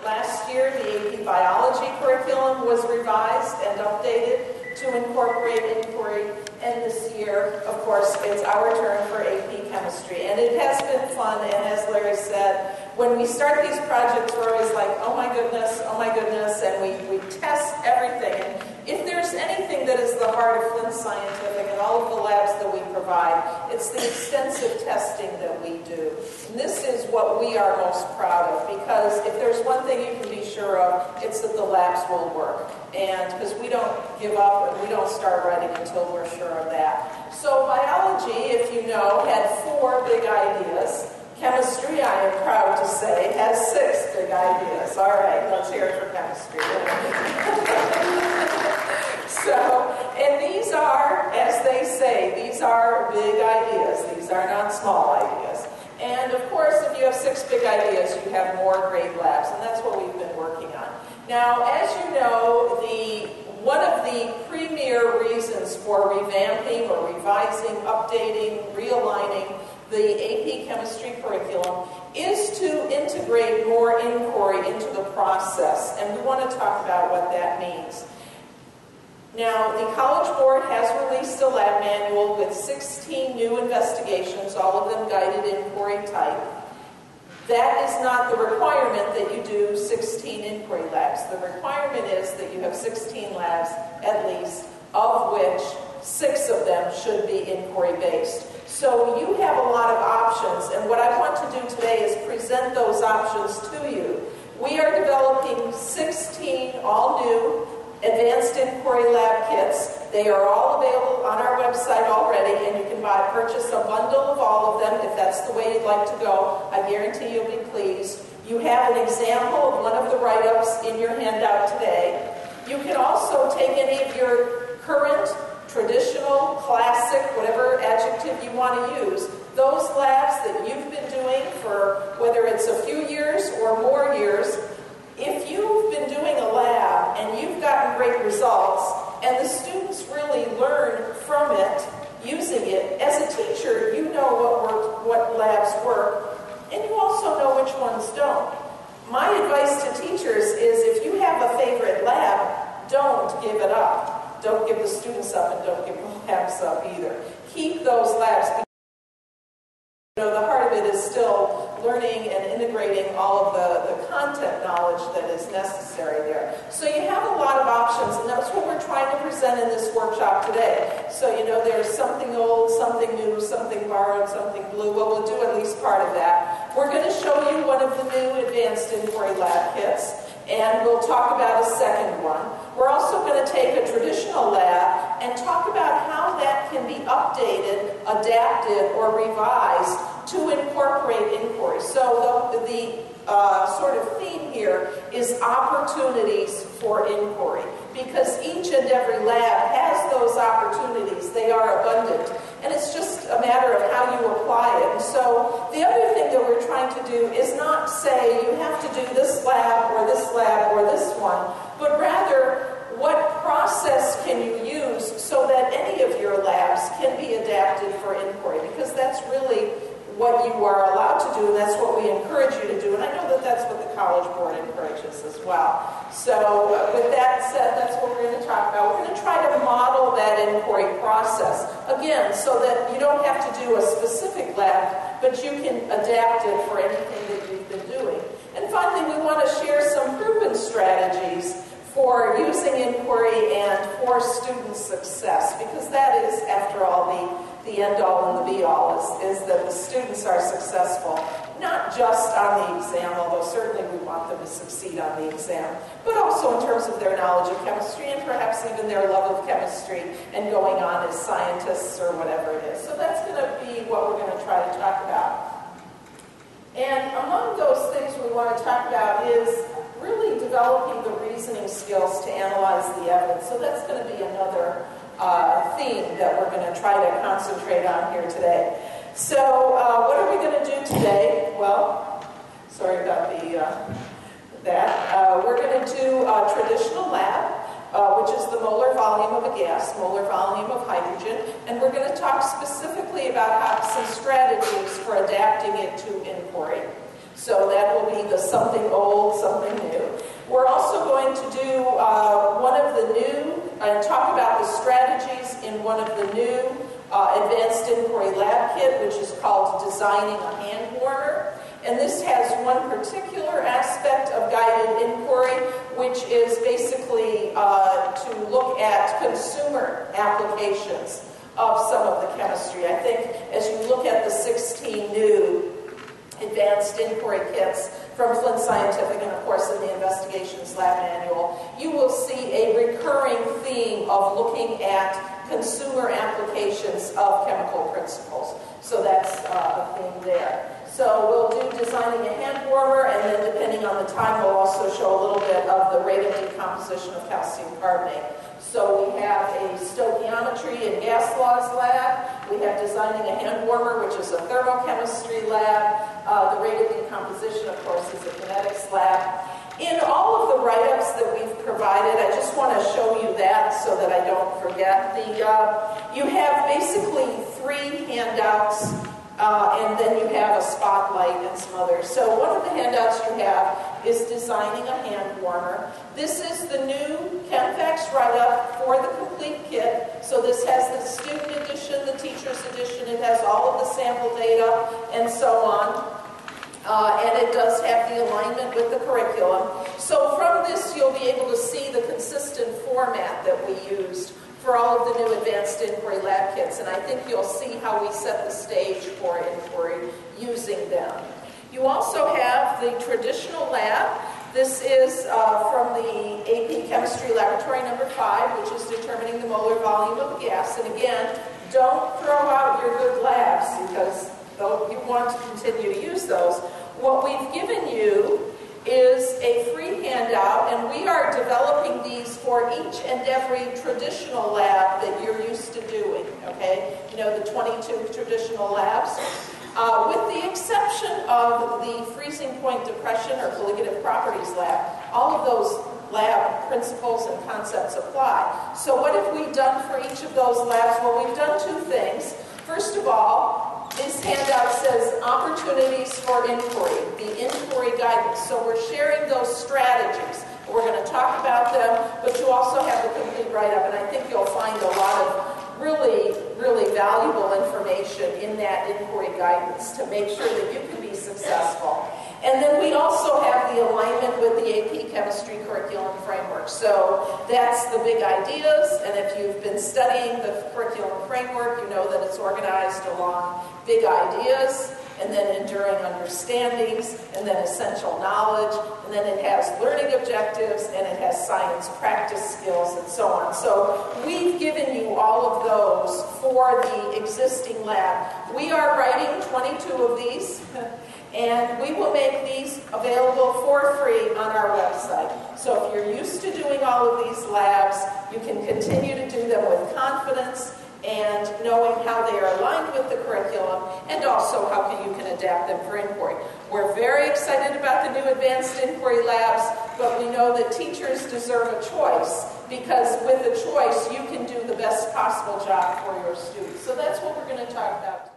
Last year, the AP Biology curriculum was revised and updated to incorporate inquiry. And this year, of course, it's our turn for AP Chemistry. And it has been fun, and as Larry said, when we start these projects, we're always like, oh my goodness, and we test everything. And if there's anything that is the heart of Flint Scientific and all of the labs that we provide, it's the extensive testing that we do. And this is what we are most proud of, because if there's one thing you can be sure of, it's that the labs will work. And because we don't give up and we don't start writing until we're sure of that. So biology, if you know, had 4 big ideas. Chemistry, I am proud to say, has 6 big ideas. All right, let's hear it for chemistry. And these are, as they say, these are big ideas. These are not small ideas. And of course, if you have 6 big ideas, you have more great labs, and that's what we've been working on. Now, as you know, one of the premier reasons for revamping or revising, updating, realigning the AP Chemistry curriculum is to integrate more inquiry into the process, and we want to talk about what that means. Now, the College Board has released a lab manual with 16 new investigations, all of them guided inquiry type. That is not the requirement that you do 16 inquiry labs. The requirement is that you have 16 labs at least, of which 6 of them should be inquiry-based. So you have a lot of options, and what I want to do today is present those options to you. We are developing 16 all-new Advanced Inquiry Lab kits. They are all available on our website already, and you can purchase a bundle of all of them if that's the way you'd like to go. I guarantee you'll be pleased. You have an example of one of the write-ups in your handout today. You can also take any of your current, traditional, classic, whatever adjective you want to use, those labs that you've been doing for whether it's a few years or more years. If you've been doing a lab and you've gotten great results and the students really learn from it, using it, as a teacher, you know what labs work, and you also know which ones don't. My advice to teachers is if you have a favorite lab, don't give it up. Don't give the students up and don't give the labs up either. Keep those labs. You know, the heart of it is still learning and integrating all of the content knowledge that is necessary there. So you have a lot of options, and that's what we're trying to present in this workshop today. So, you know, there's something old, something new, something borrowed, something blue. Well, we'll do at least part of that. We're going to show you one of the new Advanced Inquiry Lab kits, and we'll talk about a second one. We're also going to take a traditional lab and talk about how that can be updated, adapted, or revised to incorporate inquiry. So the sort of theme here is opportunities for inquiry, because each and every lab has those opportunities. They are abundant, and it's just a matter of how you apply it. And so the other thing that we're trying to do is not say you have to do this lab or this lab or this one, but rather what process can you use so that any of your labs can be adapted for inquiry, because that's really what you are allowed to do, and that's what we encourage you to do. And I know that that's what the College Board encourages as well. So with that said, that's what we're going to talk about. We're going to try to model that inquiry process, again, so that you don't have to do a specific lab, but you can adapt it for anything that you've been doing. And finally, we want to share some proven strategies for using inquiry and for student success, because that is, after all, the end-all and the be-all is that the students are successful, not just on the exam, although certainly we want them to succeed on the exam, but also in terms of their knowledge of chemistry and perhaps even their love of chemistry and going on as scientists or whatever it is. So that's going to be what we're going to try to talk about. And among those things we want to talk about is really developing the reasoning skills to analyze the evidence. So that's going to be another theme that we're going to try to concentrate on here today. So what are we going to do today? Well, sorry about that. We're going to do a traditional lab, which is the molar volume of a gas, molar volume of hydrogen, and we're going to talk specifically about some strategies for adapting it to inquiry. So that will be the something old, something new. We're also going to do one of the new, and talk about the strategies in one of the new Advanced Inquiry Lab Kit, which is called Designing a Hand Warmer. And this has one particular aspect of guided inquiry, which is basically to look at consumer applications of some of the chemistry. I think as you look at the 16 new Advanced Inquiry Kits from Flint Scientific and, of course, in the Investigations Lab Manual, you will see a recurring theme of looking at consumer applications of chemical principles. So that's a theme there. So we'll do designing a hand warmer, and then depending on the time, we'll also show a little bit of the rate of decomposition of calcium carbonate. So we have a stoichiometry and gas laws lab. We have designing a hand warmer, which is a thermochemistry lab. The rate of decomposition, of course, is a kinetics lab. In all of the write-ups that we've provided, I just want to show you that so that I don't forget. You have basically 3 handouts, and then you have a spotlight and some others. So one of the handouts you have is designing a hand warmer. This is the new ChemFacts write-up for the complete kit. So this has the student edition, the teacher's edition, it has all of the sample data, and so on. And it does have the alignment with the curriculum. So from this, you'll be able to see the consistent format that we used for all of the new Advanced Inquiry Lab Kits. And I think you'll see how we set the stage for inquiry using them. You also have the traditional lab. This is from the AP Chemistry Laboratory number 5, which is determining the molar volume of a gas. And again, don't throw out your good labs because you want to continue to use those. What we've given you is a free handout, and we are developing these for each and every traditional lab that you're used to doing, okay? You know, the 22 traditional labs. With the exception of the freezing point depression or colligative properties lab, all of those lab principles and concepts apply. So what have we done for each of those labs? Well, we've done 2 things. First of all, this handout says opportunities for inquiry, the inquiry guidance. So we're sharing those strategies. We're going to talk about them, but you also have the complete write-up, and I think you'll find a lot of really, really valuable information in that inquiry guidance to make sure that you can be successful. And then we also have the alignment with the AP Chemistry Curriculum Framework. So that's the big ideas, and if you've been studying the curriculum framework, you know that it's organized along big ideas, and then enduring understandings, and then essential knowledge, and then it has learning objectives, and it has science practice skills, and so on. So we've given you all of those for the existing lab. We are writing 22 of these, and we will make these available for free on our website. So if you're used to doing all of these labs, you can continue to do them with confidence and knowing how they are aligned with the curriculum, and also how you can adapt them for inquiry. We're very excited about the new Advanced Inquiry Labs, but we know that teachers deserve a choice, because with a choice, you can do the best possible job for your students. So that's what we're going to talk about.